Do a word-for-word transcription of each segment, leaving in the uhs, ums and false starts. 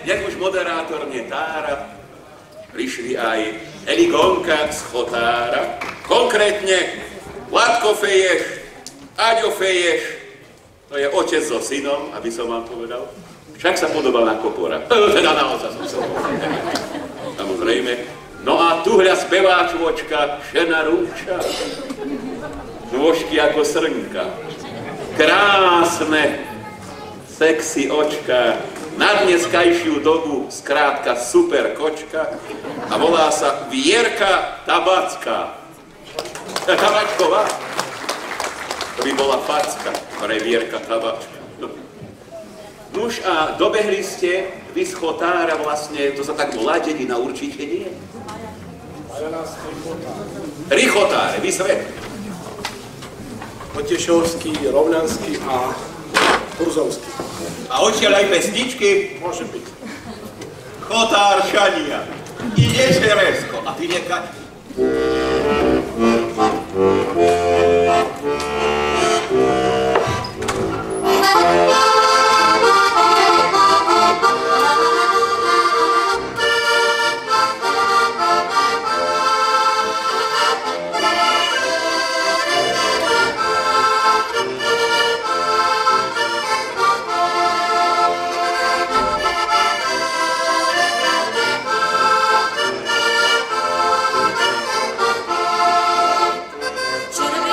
jak už moderátor netára, prišli aj Eligonka z Chotára, konkrétne Vládko Feješ, Aďo Feješ, to je otec so synom, aby som vám povedal. Však sa podobal na Kopora. Teda naozaj som sa povedal. Samozrejme. No a tuhľa speváčvočka Šena Rúča. Nôžky ako srnka. Krásne, sexy očka. Na dneskajšiu dobu skrátka super kočka. A volá sa Vierka Tabacká. Tabačková. To by bola facka, pre Vierka Tabačka. Nuž a dobehli ste vy z Chotára vlastne, to sa tak volá dedina, určite nie? Richotáre, vysvetli. Potešovský, Rovnanský a Kurzovský. A odtiaľ aj pesničky? Môže byť. Chotárčania. Ide Šeresko. A ty nekať? Červený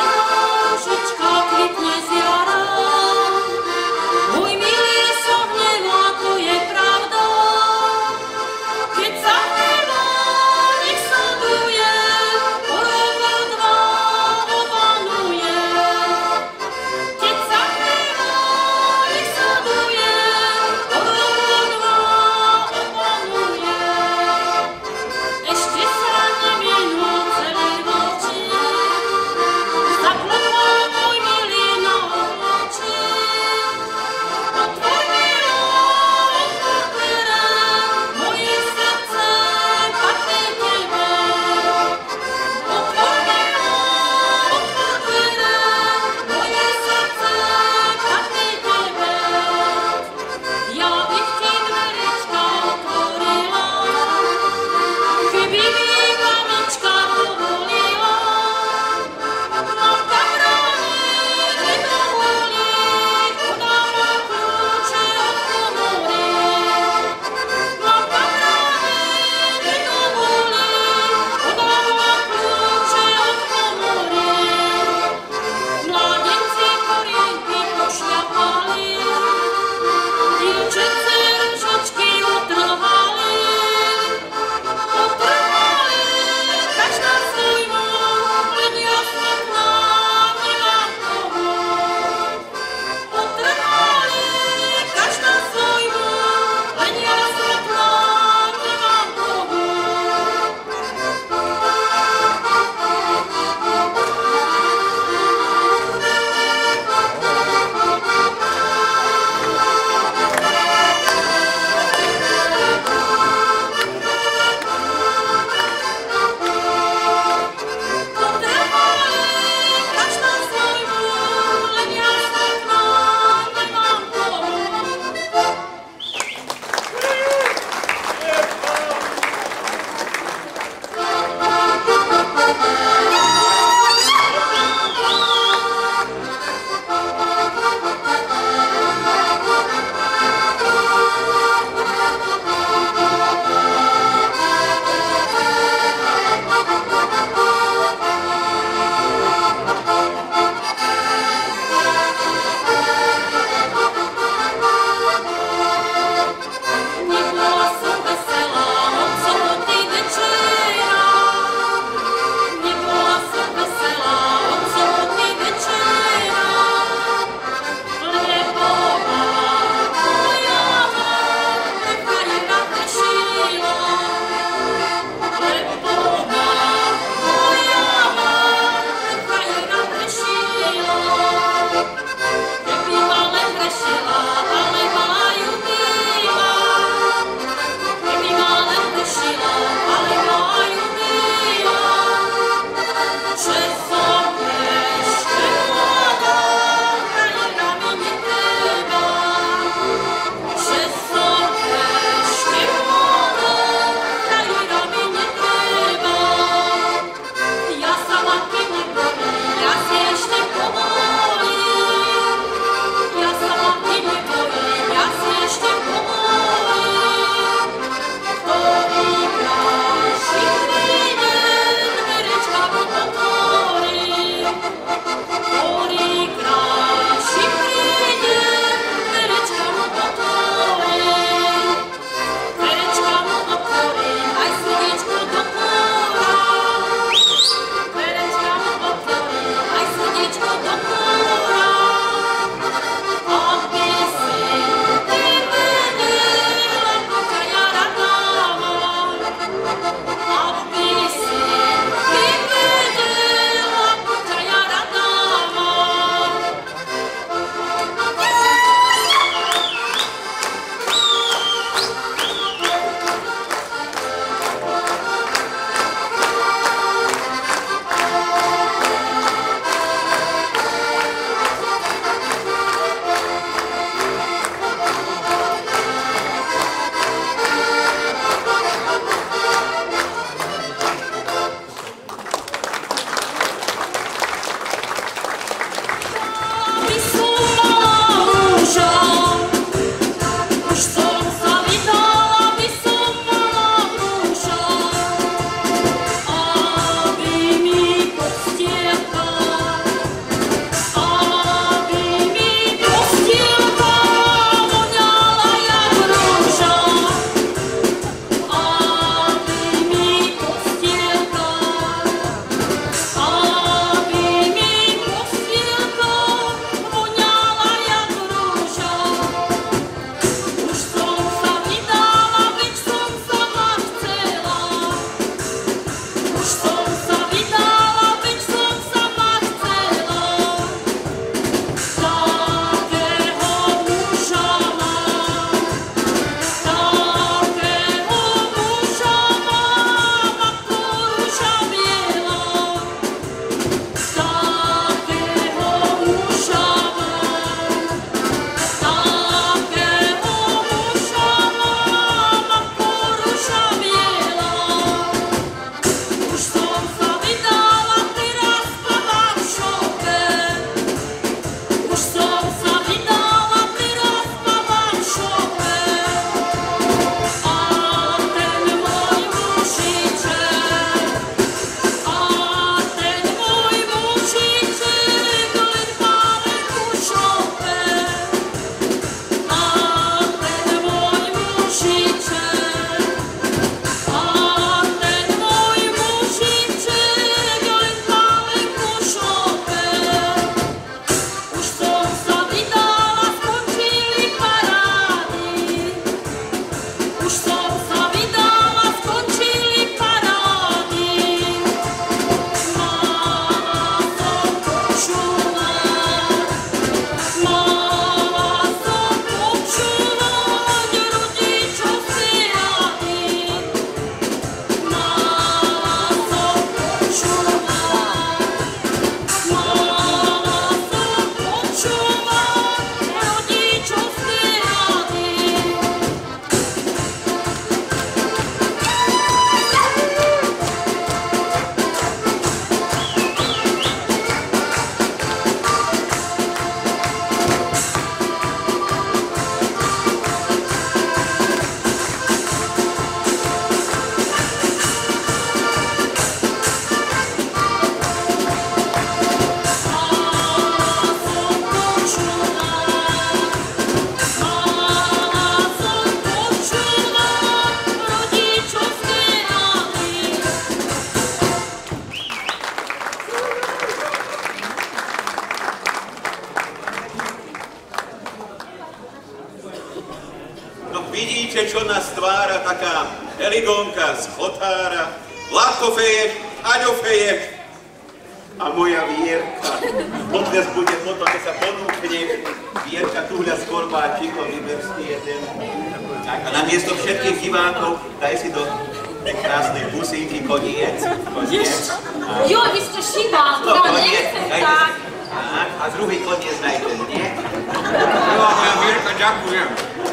vidíte, čo nás tvára taká Eligonka z Chotára, Vládko feješ, Aďo feješ a moja Vierka. Odnes bude potom, keď sa ponúkneš, Vierka tuhľa s korbáčikom, vyber si jeden. A namiesto všetkých divákov daj si do krásnej pusínky koniec. Koniec. Jo, vy ste šibal, No, ja koniec. nechcem Dajte tak. si. Tak, a druhý koniec dajte, nie? Jo, moja Vierka, ďakujem.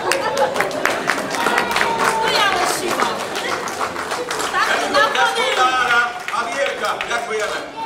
To ja len šibal. Tak, nakoniec. A Vierka, ďakujeme.